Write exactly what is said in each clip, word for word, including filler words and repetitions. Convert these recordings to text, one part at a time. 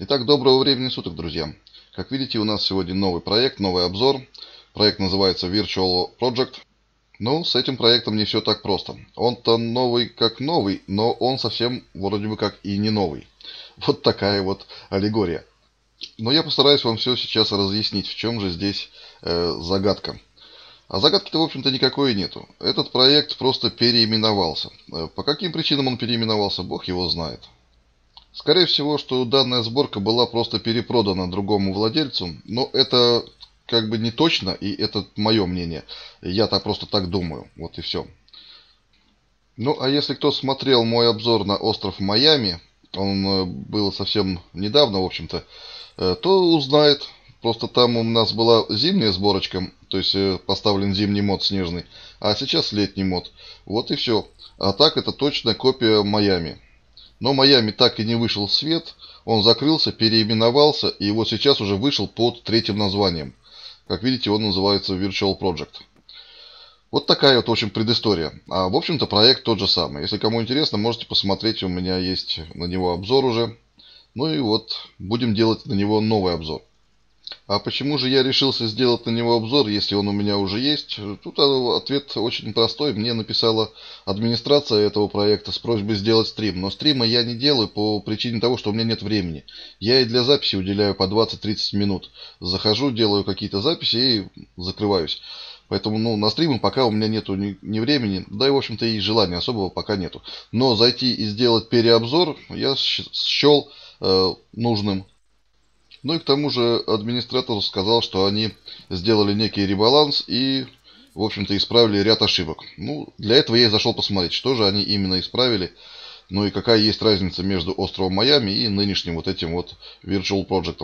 Итак, доброго времени суток, друзья. Как видите, у нас сегодня новый проект, новый обзор. Проект называется Virtual Project. Ну, с этим проектом не все так просто. Он-то новый как новый, но он совсем вроде бы как и не новый. Вот такая вот аллегория. Но я постараюсь вам все сейчас разъяснить, в чем же здесь э, загадка. А загадки-то, в общем-то, никакой и нету. Этот проект просто переименовался. Э, По каким причинам он переименовался, бог его знает. Скорее всего, что данная сборка была просто перепродана другому владельцу, но это как бы не точно, и это мое мнение. Я-то просто так думаю, вот и все. Ну, а если кто смотрел мой обзор на остров Майами, он э, был совсем недавно, в общем-то, э, то узнает. Просто там у нас была зимняя сборочка, то есть э, поставлен зимний мод снежный, а сейчас летний мод. Вот и все. А так это точная копия Майами. Но Майами так и не вышел в свет, он закрылся, переименовался, и вот сейчас уже вышел под третьим названием. Как видите, он называется Virtual Project. Вот такая вот, в общем, предыстория. А, в общем-то, проект тот же самый. Если кому интересно, можете посмотреть, у меня есть на него обзор уже. Ну и вот, будем делать на него новый обзор. А почему же я решился сделать на него обзор, если он у меня уже есть? Тут ответ очень простой. Мне написала администрация этого проекта с просьбой сделать стрим. Но стрима я не делаю по причине того, что у меня нет времени. Я и для записи уделяю по двадцать-тридцать минут. Захожу, делаю какие-то записи и закрываюсь. Поэтому ну, на стримы пока у меня нету ни, ни времени, да и в общем-то и желания особого пока нету. Но зайти и сделать переобзор я счел э, нужным. Ну и к тому же администратор сказал, что они сделали некий ребаланс и, в общем-то, исправили ряд ошибок. Ну, для этого я и зашел посмотреть, что же они именно исправили, ну и какая есть разница между островом Майами и нынешним вот этим вот Virtual Project.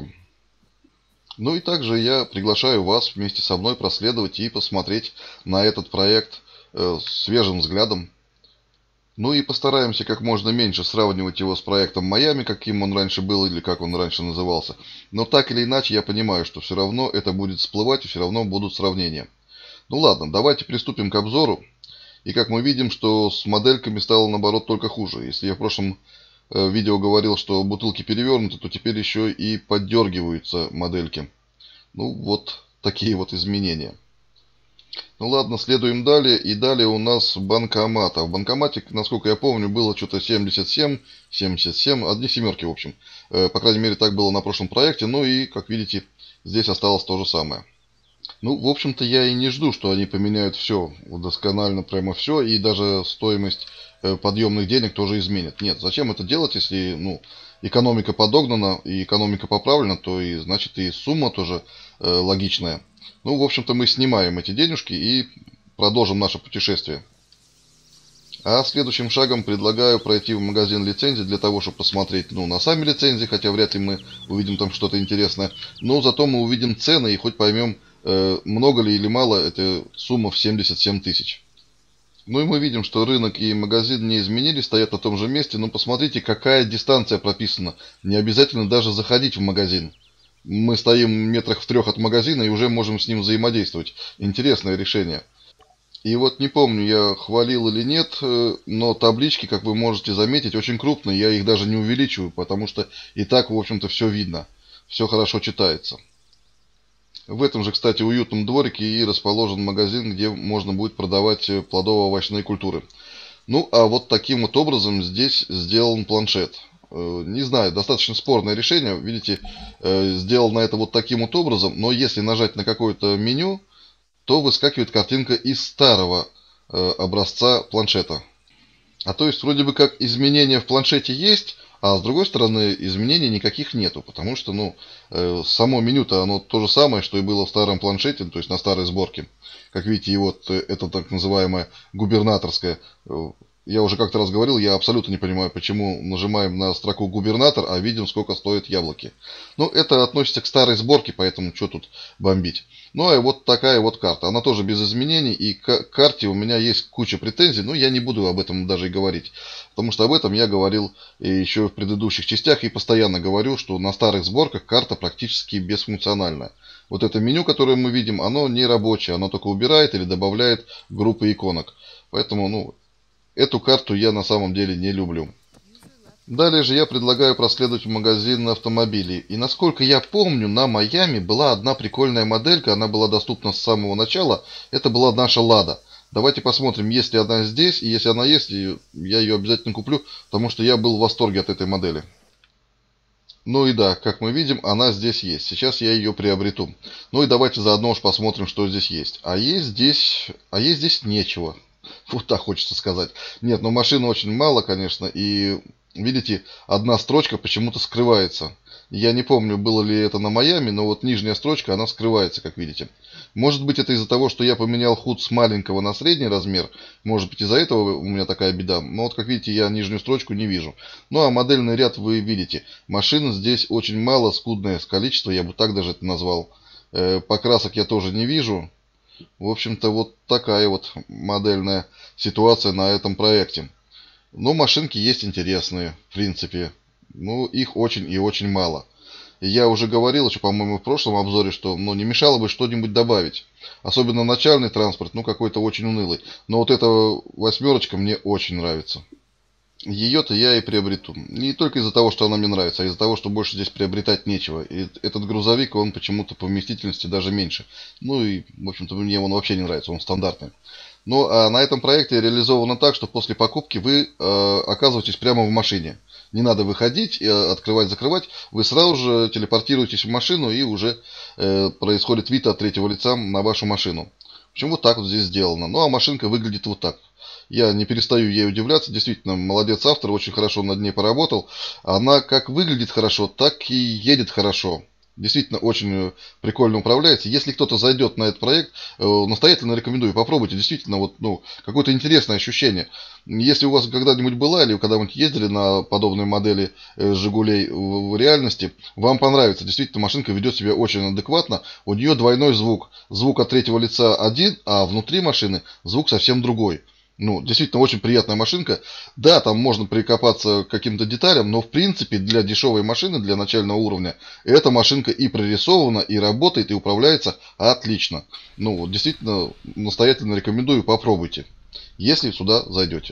Ну и также я приглашаю вас вместе со мной проследовать и посмотреть на этот проект э, свежим взглядом. Ну и постараемся как можно меньше сравнивать его с проектом Майами, каким он раньше был или как он раньше назывался. Но так или иначе я понимаю, что все равно это будет всплывать и все равно будут сравнения. Ну ладно, давайте приступим к обзору. И как мы видим, что с модельками стало наоборот только хуже. Если я в прошлом э, видео говорил, что бутылки перевернуты, то теперь еще и поддергиваются модельки. Ну вот такие вот изменения. Ну ладно, следуем далее. И далее у нас банкомат. А в банкомате, насколько я помню, было что-то семьдесят семь, семьдесят семь, одни семерки, в общем. Э, по крайней мере, так было на прошлом проекте. Ну и, как видите, здесь осталось то же самое. Ну, в общем-то, я и не жду, что они поменяют все, досконально прямо все, и даже стоимость э, подъемных денег тоже изменят. Нет, зачем это делать, если, ну, экономика подогнана и экономика поправлена, то и, значит, и сумма тоже э, логичная. Ну, в общем-то, мы снимаем эти денежки и продолжим наше путешествие. А следующим шагом предлагаю пройти в магазин лицензий для того, чтобы посмотреть ну, на сами лицензии, хотя вряд ли мы увидим там что-то интересное. Но зато мы увидим цены и хоть поймем, э, много ли или мало эта сумма в семьдесят семь тысяч. Ну и мы видим, что рынок и магазин не изменились, стоят на том же месте. Но посмотрите, какая дистанция прописана. Не обязательно даже заходить в магазин. Мы стоим метрах в трех от магазина и уже можем с ним взаимодействовать. Интересное решение. И вот не помню, я хвалил или нет, но таблички, как вы можете заметить, очень крупные. Я их даже не увеличиваю, потому что и так, в общем-то, все видно. Все хорошо читается. В этом же, кстати, уютном дворике и расположен магазин, где можно будет продавать плодово-овощные культуры. Ну, а вот таким вот образом здесь сделан планшет. Не знаю, достаточно спорное решение. Видите, сделано это вот таким вот образом. Но если нажать на какое-то меню, то выскакивает картинка из старого образца планшета. А то есть вроде бы как изменения в планшете есть, а с другой стороны изменений никаких нету. Потому что ну, само меню-то оно то же самое, что и было в старом планшете, то есть на старой сборке. Как видите, и вот это так называемое губернаторское. Я уже как-то раз говорил, я абсолютно не понимаю, почему нажимаем на строку губернатор, а видим, сколько стоят яблоки. Ну, это относится к старой сборке, поэтому что тут бомбить. Ну, а вот такая вот карта. Она тоже без изменений, и к карте у меня есть куча претензий, но я не буду об этом даже и говорить. Потому что об этом я говорил еще в предыдущих частях, и постоянно говорю, что на старых сборках карта практически бесфункциональная. Вот это меню, которое мы видим, оно не рабочее, оно только убирает или добавляет группы иконок. Поэтому, ну... Эту карту я на самом деле не люблю. Далее же я предлагаю проследовать в магазин автомобилей. И насколько я помню, на Майами была одна прикольная моделька, она была доступна с самого начала. Это была наша Лада. Давайте посмотрим, есть ли она здесь. И если она есть, я ее обязательно куплю, потому что я был в восторге от этой модели. Ну и да, как мы видим, она здесь есть. Сейчас я ее приобрету. Ну и давайте заодно уж посмотрим, что здесь есть. А есть здесь... А есть здесь нечего. Вот так хочется сказать. Нет, но машин очень мало, конечно. И, видите, одна строчка почему-то скрывается. Я не помню, было ли это на Майами, но вот нижняя строчка, она скрывается, как видите. Может быть, это из-за того, что я поменял худ с маленького на средний размер. Может быть, из-за этого у меня такая беда. Но вот, как видите, я нижнюю строчку не вижу. Ну, а модельный ряд вы видите. Машин здесь очень мало, скудное количество, я бы так даже это назвал. Э, покрасок я тоже не вижу. В общем-то, вот такая вот модельная ситуация на этом проекте. Но машинки есть интересные, в принципе. Ну, их очень и очень мало. И я уже говорил еще, по-моему, в прошлом обзоре, что ну, не мешало бы что-нибудь добавить. Особенно начальный транспорт, ну, какой-то очень унылый. Но вот эта восьмерочка мне очень нравится. Ее-то я и приобрету. Не только из-за того, что она мне нравится, а из-за того, что больше здесь приобретать нечего. И этот грузовик, он почему-то по вместительности даже меньше. Ну и, в общем-то, мне он вообще не нравится, он стандартный. Ну, а на этом проекте реализовано так, что после покупки вы э, оказываетесь прямо в машине. Не надо выходить, и открывать, закрывать. Вы сразу же телепортируетесь в машину, и уже э, происходит вид от третьего лица на вашу машину. В общем, вот так вот здесь сделано. Ну, а машинка выглядит вот так. Я не перестаю ей удивляться. Действительно, молодец автор, очень хорошо над ней поработал. Она как выглядит хорошо, так и едет хорошо. Действительно, очень прикольно управляется. Если кто-то зайдет на этот проект, настоятельно рекомендую. Попробуйте. Действительно, вот, ну, какое-то интересное ощущение. Если у вас когда-нибудь была или вы когда-нибудь ездили на подобные модели «Жигулей» в реальности, вам понравится. Действительно, машинка ведет себя очень адекватно. У нее двойной звук. Звук от третьего лица один, а внутри машины звук совсем другой. Ну, действительно, очень приятная машинка. Да, там можно прикопаться к каким-то деталям, но, в принципе, для дешевой машины, для начального уровня, эта машинка и прорисована, и работает, и управляется отлично. Ну, действительно, настоятельно рекомендую, попробуйте, если сюда зайдете.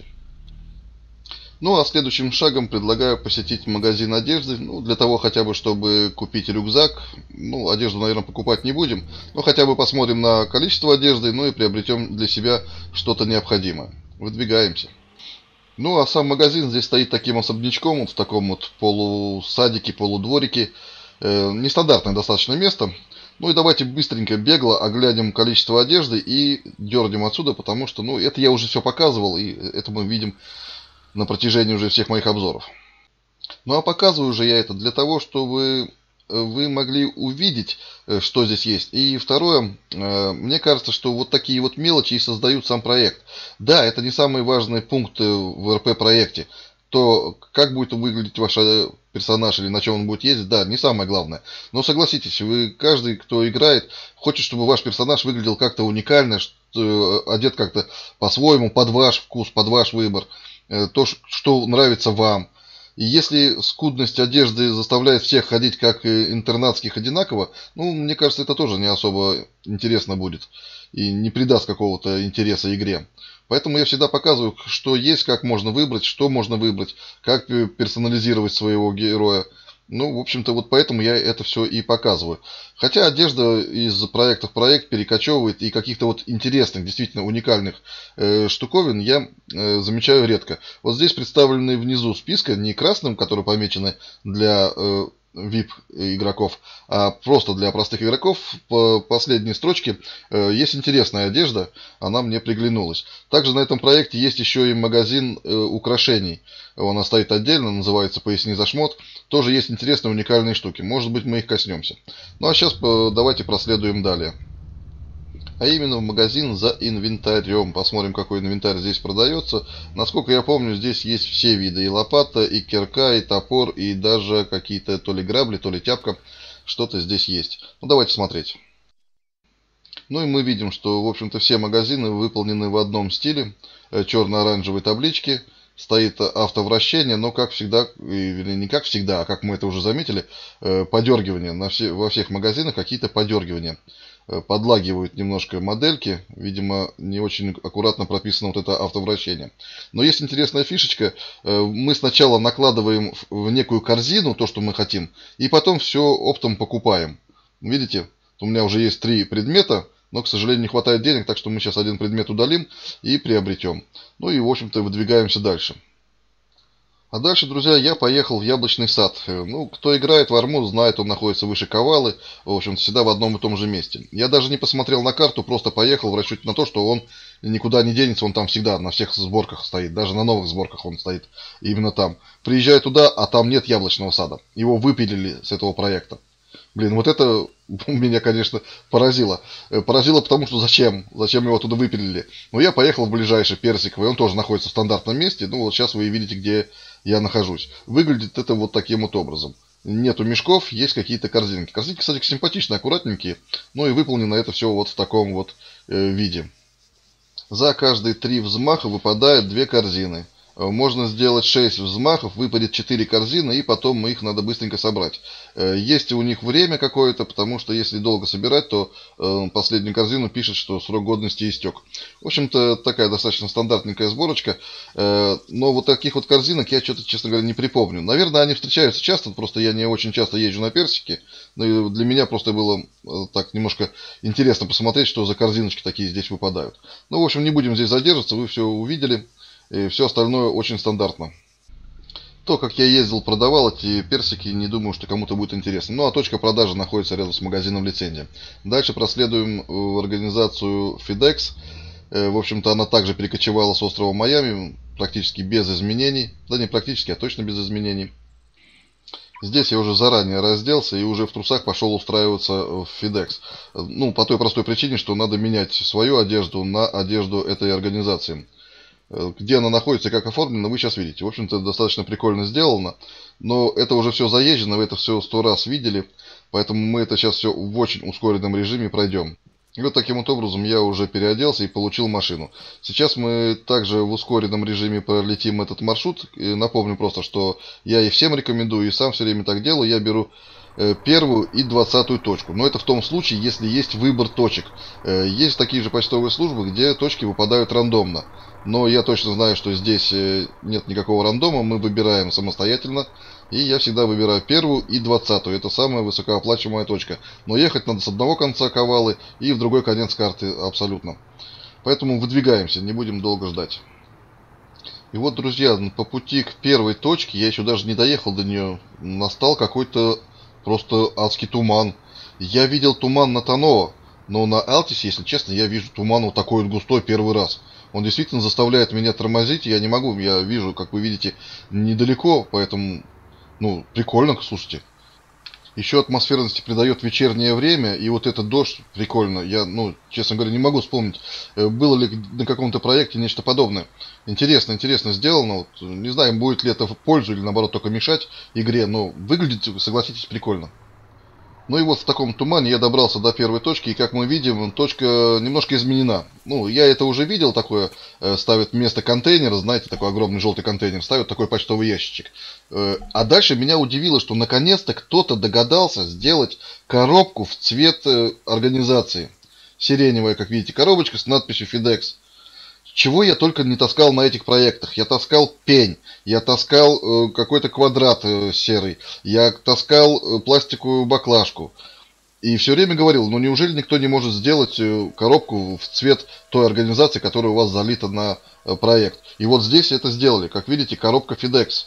Ну, а следующим шагом предлагаю посетить магазин одежды, ну, для того хотя бы, чтобы купить рюкзак. Ну, одежду, наверное, покупать не будем, но хотя бы посмотрим на количество одежды, ну и приобретем для себя что-то необходимое. Выдвигаемся. Ну, а сам магазин здесь стоит таким особнячком, вот в таком вот полусадике, полудворике. Э, нестандартное достаточно место. Ну и давайте быстренько, бегло оглядим количество одежды и дернем отсюда, потому что, ну, это я уже все показывал, и это мы видим на протяжении уже всех моих обзоров. Ну а показываю же я это для того, чтобы вы могли увидеть, что здесь есть. И второе, мне кажется, что вот такие вот мелочи и создают сам проект. Да, это не самые важные пункты в эр пи-проекте. То, как будет выглядеть ваш персонаж или на чем он будет ездить, да, не самое главное. Но согласитесь, вы, каждый, кто играет, хочет, чтобы ваш персонаж выглядел как-то уникально, что, одет как-то по-своему, под ваш вкус, под ваш выбор. То, что нравится вам. И если скудность одежды заставляет всех ходить как интернатских одинаково, ну, мне кажется, это тоже не особо интересно будет. И не придаст какого-то интереса игре. Поэтому я всегда показываю, что есть, как можно выбрать, что можно выбрать, как персонализировать своего героя. Ну, в общем-то, вот поэтому я это все и показываю. Хотя одежда из проекта в проект перекочевывает, и каких-то вот интересных, действительно уникальных э, штуковин я э, замечаю редко. Вот здесь представлены внизу списка, не красным, которые помечены для э, ви ай пи игроков, а просто для простых игроков. По последней строчке э, есть интересная одежда, она мне приглянулась. Также на этом проекте есть еще и магазин э, украшений. Он стоит отдельно, называется «Поясни за шмот». Тоже есть интересные уникальные штуки. Может быть, мы их коснемся. Ну а сейчас э, давайте проследуем далее. А именно в магазин за инвентарем. Посмотрим, какой инвентарь здесь продается. Насколько я помню, здесь есть все виды. И лопата, и кирка, и топор, и даже какие-то то ли грабли, то ли тяпка. Что-то здесь есть. Ну, давайте смотреть. Ну и мы видим, что, в общем-то, все магазины выполнены в одном стиле. Черно-оранжевые таблички. Стоит автовращение, но, как всегда, или не как всегда, а как мы это уже заметили, подергивания. На все, во всех магазинах какие-то подергивания. подлагивают немножко модельки. Видимо, не очень аккуратно прописано вот это автовращение. Но есть интересная фишечка. Мы сначала накладываем в некую корзину то, что мы хотим, и потом все оптом покупаем. Видите, у меня уже есть три предмета, но, к сожалению, не хватает денег, так что мы сейчас один предмет удалим и приобретем. Ну и, в общем-то, выдвигаемся дальше. А дальше, друзья, я поехал в Яблочный сад. Ну, кто играет в Арму, знает, он находится выше Ковалы, в общем, всегда в одном и том же месте. Я даже не посмотрел на карту, просто поехал в расчете на то, что он никуда не денется, он там всегда на всех сборках стоит, даже на новых сборках он стоит именно там. Приезжаю туда, а там нет Яблочного сада. Его выпилили с этого проекта. Блин, вот это меня, конечно, поразило. Поразило, потому что зачем? Зачем его туда выпилили? Ну, я поехал в ближайший Персиковый, он тоже находится в стандартном месте. Ну, вот сейчас вы видите, где я нахожусь. Выглядит это вот таким вот образом. Нету мешков, есть какие-то корзинки. Корзинки, кстати, симпатичные, аккуратненькие. Ну и выполнено это все вот в таком вот э, виде. За каждые три взмаха выпадают две корзины. Можно сделать шесть взмахов, выпадет четыре корзины, и потом их надо быстренько собрать. Есть у них время какое-то, потому что если долго собирать, то последнюю корзину пишет, что срок годности истек. В общем-то, такая достаточно стандартненькая сборочка. Но вот таких вот корзинок я что-то, честно говоря, не припомню. Наверное, они встречаются часто, просто я не очень часто езжу на Персике. Но для меня просто было так немножко интересно посмотреть, что за корзиночки такие здесь выпадают. Ну, в общем, не будем здесь задерживаться, вы все увидели. И все остальное очень стандартно. То, как я ездил, продавал эти персики, не думаю, что кому-то будет интересно. Ну, а точка продажи находится рядом с магазином лицензия. Дальше проследуем в организацию FedEx. В общем-то, она также перекочевала с острова Майами, практически без изменений. Да не практически, а точно без изменений. Здесь я уже заранее разделся и уже в трусах пошел устраиваться в FedEx. Ну, по той простой причине, что надо менять свою одежду на одежду этой организации. Где она находится и как оформлена, вы сейчас видите. В общем-то, достаточно прикольно сделано. Но это уже все заезжено, вы это все сто раз видели. Поэтому мы это сейчас все в очень ускоренном режиме пройдем. И вот таким вот образом я уже переоделся и получил машину. Сейчас мы также в ускоренном режиме пролетим этот маршрут. И напомню просто, что я и всем рекомендую, и сам все время так делаю. Я беру первую и двадцатую точку. Но это в том случае, если есть выбор точек. Есть такие же почтовые службы, где точки выпадают рандомно. Но я точно знаю, что здесь нет никакого рандома, мы выбираем самостоятельно. И я всегда выбираю первую и двадцатую. Это самая высокооплачиваемая точка. Но ехать надо с одного конца Ковалы и в другой конец карты абсолютно. Поэтому выдвигаемся, не будем долго ждать. И вот, друзья, по пути к первой точке, я еще даже не доехал до нее, настал какой-то просто адский туман. Я видел туман на Тонова, но на Алтисе, если честно, я вижу туман вот такой вот густой первый раз. Он действительно заставляет меня тормозить, я не могу, я вижу, как вы видите, недалеко, поэтому, ну, прикольно, слушайте. Еще атмосферности придает вечернее время, и вот этот дождь, прикольно, я, ну, честно говоря, не могу вспомнить, было ли на каком-то проекте нечто подобное. Интересно, интересно сделано, вот, не знаю, будет ли это в пользу или, наоборот, только мешать игре, но выглядит, согласитесь, прикольно. Ну и вот в таком тумане я добрался до первой точки, и как мы видим, точка немножко изменена. Ну, я это уже видел, такое, э, ставят вместо контейнера, знаете, такой огромный желтый контейнер, ставят такой почтовый ящичек. Э, а дальше меня удивило, что наконец-то кто-то догадался сделать коробку в цвет э, организации. Сиреневая, как видите, коробочка с надписью FedEx. Чего я только не таскал на этих проектах. Я таскал пень, я таскал э, какой-то квадрат э, серый, я таскал э, пластиковую баклажку. И все время говорил, ну неужели никто не может сделать э, коробку в цвет той организации, которая у вас залита на э, проект. И вот здесь это сделали. Как видите, коробка FedEx.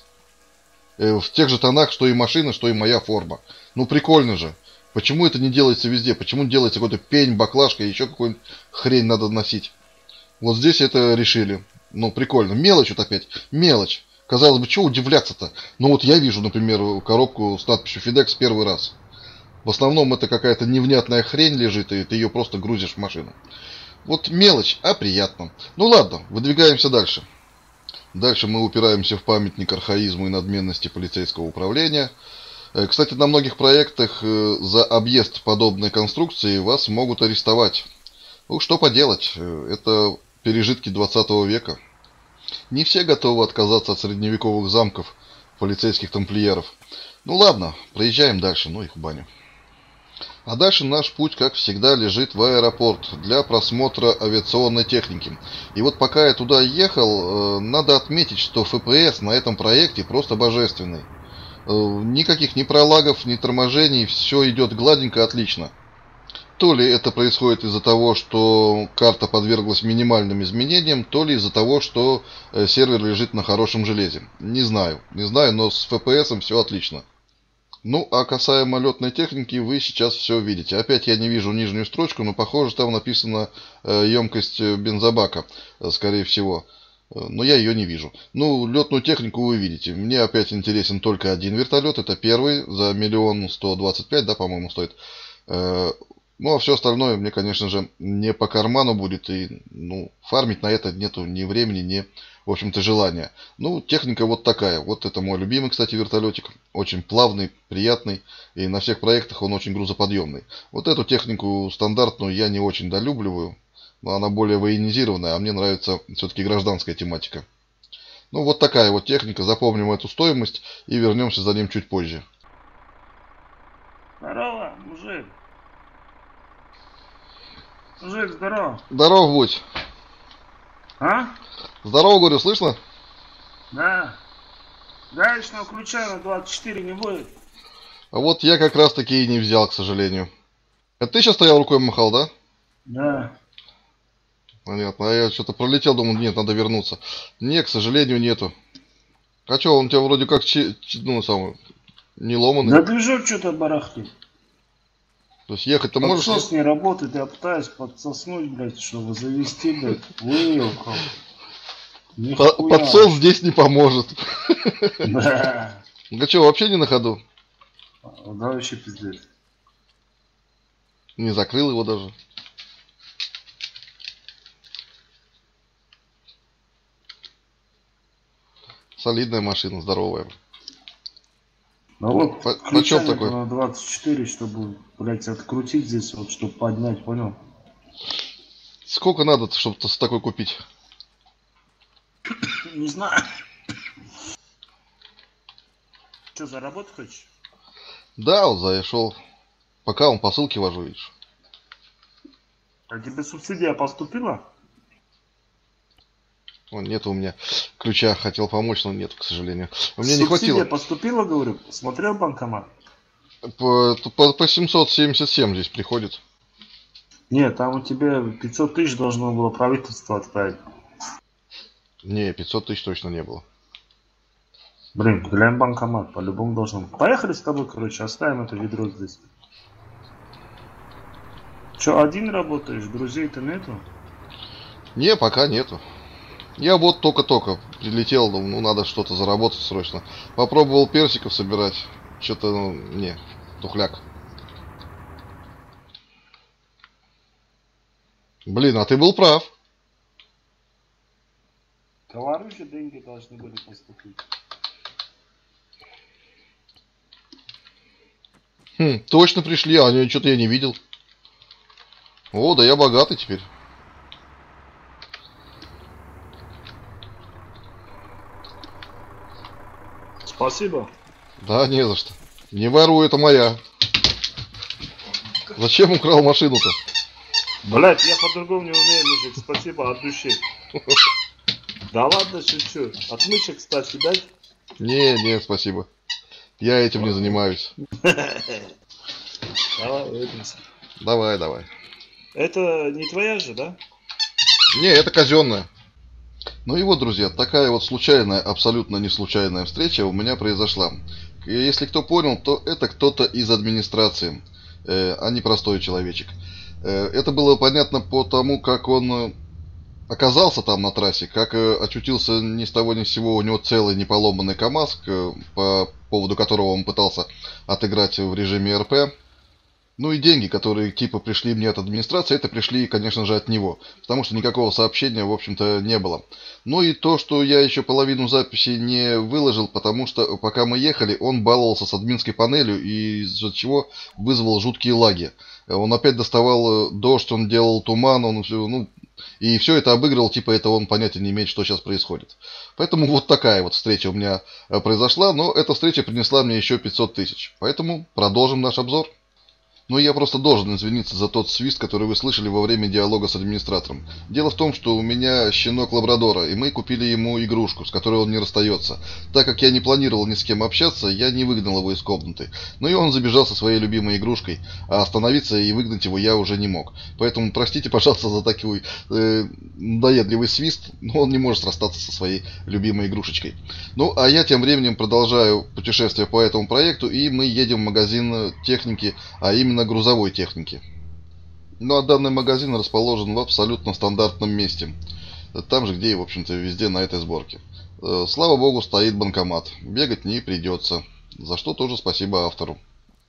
Э, в тех же тонах, что и машина, что и моя форма. Ну прикольно же. Почему это не делается везде? Почему делается какой-то пень, баклажка и еще какую-нибудь хрень надо носить? Вот здесь это решили. Ну, прикольно. Мелочь вот опять. Мелочь. Казалось бы, что удивляться-то? Ну, вот я вижу, например, коробку с надписью FedEx первый раз. В основном это какая-то невнятная хрень лежит, и ты ее просто грузишь в машину. Вот мелочь, а приятно. Ну, ладно, выдвигаемся дальше. Дальше мы упираемся в памятник архаизму и надменности полицейского управления. Кстати, на многих проектах за объезд подобной конструкции вас могут арестовать. Ну, что поделать, это пережитки двадцатого века. Не все готовы отказаться от средневековых замков полицейских тамплиеров. Ну ладно, проезжаем дальше, ну их в баню. А дальше наш путь, как всегда, лежит в аэропорт для просмотра авиационной техники. И вот пока я туда ехал, надо отметить, что эф пи эс на этом проекте просто божественный. Никаких ни пролагов, ни торможений, все идет гладенько, отлично. То ли это происходит из-за того, что карта подверглась минимальным изменениям, то ли из-за того, что сервер лежит на хорошем железе. Не знаю, не знаю, но с эф пи эс все отлично. Ну, а касаемо летной техники, вы сейчас все видите. Опять я не вижу нижнюю строчку, но похоже, там написана э, емкость бензобака, э, скорее всего. Но я ее не вижу. Ну, летную технику вы видите. Мне опять интересен только один вертолет. Это первый за миллион сто двадцать пять, да, по-моему, стоит. Э, ну, а все остальное мне, конечно же, не по карману будет. И, ну, фармить на это нету ни времени, ни, в общем-то, желания. Ну, техника вот такая. Вот это мой любимый, кстати, вертолетик. Очень плавный, приятный. И на всех проектах он очень грузоподъемный. Вот эту технику стандартную я не очень долюбливаю. Но она более военизированная, а мне нравится все-таки гражданская тематика. Ну, вот такая вот техника. Запомним эту стоимость и вернемся за ним чуть позже. Здорово, мужик. Мужик, здорово. Здорово будь. А? Здорово, говорю, слышно? Да. Гаечного ключа на двадцать четыре не будет. А вот я как раз таки и не взял, к сожалению. Это ты сейчас стоял, рукой махал, да? Да. Понятно. А я что-то пролетел, думал, нет, надо вернуться. Не, к сожалению, нету. А что, он у тебя вроде как, чи, чи, ну, самый, не ломаный. Да движок что-то барахтит. То есть ехать-то можешь? Подсос не работает, я пытаюсь подсоснуть, блядь, чтобы завести, блядь. Выехал. По- Подсос здесь не поможет. Да. Да что, вообще не на ходу? Да, вообще пиздец. Не закрыл его даже. Солидная машина, здоровая. Ну вот, По- ключа почем такой? на двадцать четыре, чтобы, блядь, открутить здесь, вот, чтобы поднять, понял? Сколько надо, чтобы с такой купить? Не знаю. Что, заработать хочешь? Да, вот зашел. Пока он посылки вожу, видишь. А тебе субсидия поступила? Вон, нет у меня ключа, хотел помочь, но нет, к сожалению. У меня Субсидия не хватило. поступила, говорю. Смотрел банкомат? По, по, по семьсот семьдесят семь здесь приходит. Нет, там у тебя пятьсот тысяч должно было правительство отправить. Не, пятьсот тысяч точно не было. Блин, глянь банкомат, по-любому должен. Поехали с тобой, короче, оставим это ведро здесь. Че, один работаешь? Друзей-то нету? Не, пока нету. Я вот только-только прилетел, думаю, ну надо что-то заработать срочно. Попробовал персиков собирать. Что-то, ну, не, тухляк. Блин, а ты был прав. Говорю же, деньги должны были поступить. Хм, точно пришли, а что-то я не видел. О, да я богатый теперь. Спасибо. Да, не за что. Не воруй, это моя. Зачем украл машину-то? Блять, я по-другому не умею, мужик. Спасибо от души. Да ладно, шучу. Отмычек, кстати, дать? Не, не, спасибо. Я этим не занимаюсь. Давай, увидимся. Давай, давай. Это не твоя же, да? Не, это казенная. Ну и вот, друзья, такая вот случайная, абсолютно не случайная встреча у меня произошла. И если кто понял, то это кто-то из администрации, э, а не простой человечек. Э, это было понятно по тому, как он оказался там на трассе, как э, очутился ни с того ни с сего у него целый неполоманный КАМАЗ, э, по поводу которого он пытался отыграть в режиме эр пэ. Ну и деньги, которые типа пришли мне от администрации, это пришли, конечно же, от него. Потому что никакого сообщения, в общем-то, не было. Ну и то, что я еще половину записи не выложил, потому что пока мы ехали, он баловался с админской панелью, и из-за чего вызвал жуткие лаги. Он опять доставал дождь, он делал туман, он все, ну, и все это обыгрывал, типа это он понятия не имеет, что сейчас происходит. Поэтому вот такая вот встреча у меня произошла, но эта встреча принесла мне еще пятьсот тысяч. Поэтому продолжим наш обзор. Но я просто должен извиниться за тот свист, который вы слышали во время диалога с администратором. Дело в том, что у меня щенок лабрадора, и мы купили ему игрушку, с которой он не расстается. Так как я не планировал ни с кем общаться, я не выгнал его из комнаты. Ну и он забежал со своей любимой игрушкой, а остановиться и выгнать его я уже не мог. Поэтому простите, пожалуйста, за такой э, надоедливый свист, но он не может расстаться со своей любимой игрушечкой. Ну, а я тем временем продолжаю путешествие по этому проекту, и мы едем в магазин техники, а именно грузовой техники. Ну а данный магазин расположен в абсолютно стандартном месте. Там же, где и, в общем-то, везде на этой сборке. Слава богу, стоит банкомат. Бегать не придется. За что тоже спасибо автору.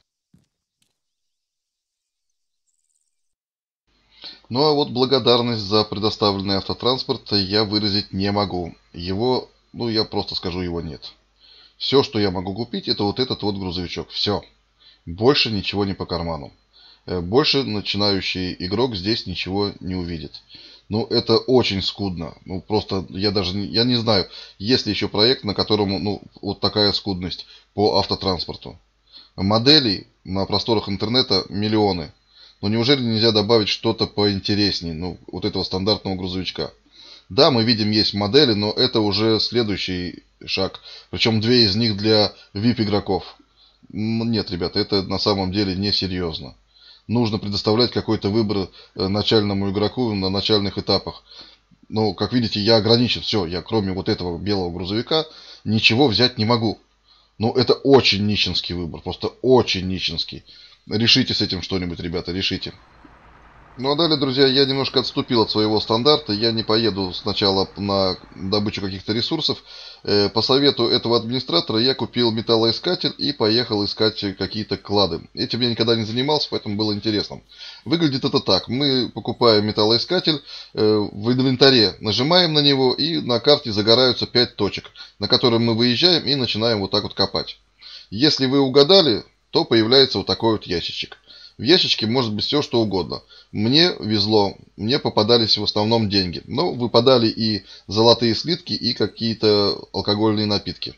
Ну а вот благодарность за предоставленный автотранспорт я выразить не могу. Его, ну я просто скажу, его нет. Все, что я могу купить, это вот этот вот грузовичок. Все. Больше ничего не по карману. Больше начинающий игрок здесь ничего не увидит. Ну, это очень скудно. Ну, просто я даже не, я не знаю, есть ли еще проект, на котором, ну, вот такая скудность по автотранспорту. Моделей на просторах интернета миллионы. Но неужели нельзя добавить что-то поинтереснее, ну, вот этого стандартного грузовичка? Да, мы видим, есть модели, но это уже следующий шаг. Причем две из них для ви ай пи-игроков. Нет, ребята, это на самом деле несерьезно. Нужно предоставлять какой-то выбор начальному игроку на начальных этапах. Но, как видите, я ограничен. Все, я кроме вот этого белого грузовика ничего взять не могу. Ну, это очень нищенский выбор. Просто очень нищенский. Решите с этим что-нибудь, ребята, решите. Ну а далее, друзья, я немножко отступил от своего стандарта. Я не поеду сначала на добычу каких-то ресурсов. По совету этого администратора я купил металлоискатель и поехал искать какие-то клады. Этим я никогда не занимался, поэтому было интересно. Выглядит это так. Мы покупаем металлоискатель, в инвентаре нажимаем на него, и на карте загораются пять точек, на которые мы выезжаем и начинаем вот так вот копать. Если вы угадали, то появляется вот такой вот ящичек. В ящичке может быть все, что угодно. Мне везло, мне попадались в основном деньги. Но выпадали и золотые слитки, и какие-то алкогольные напитки.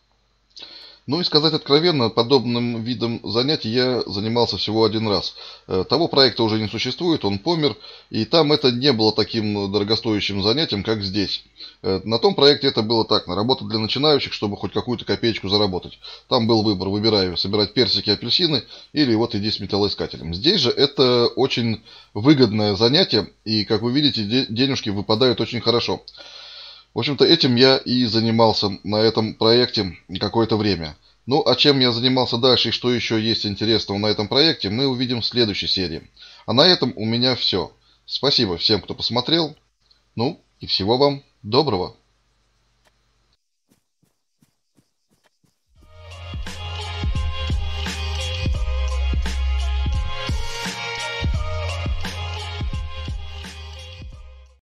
Ну и сказать откровенно, подобным видом занятий я занимался всего один раз. Того проекта уже не существует, он помер, и там это не было таким дорогостоящим занятием, как здесь. На том проекте это было так, на работа для начинающих, чтобы хоть какую-то копеечку заработать. Там был выбор, выбираю, собирать персики, апельсины, или вот иди с металлоискателем. Здесь же это очень выгодное занятие, и, как вы видите, денежки выпадают очень хорошо. В общем-то, этим я и занимался на этом проекте какое-то время. Ну, а чем я занимался дальше и что еще есть интересного на этом проекте, мы увидим в следующей серии. А на этом у меня все. Спасибо всем, кто посмотрел. Ну, и всего вам доброго.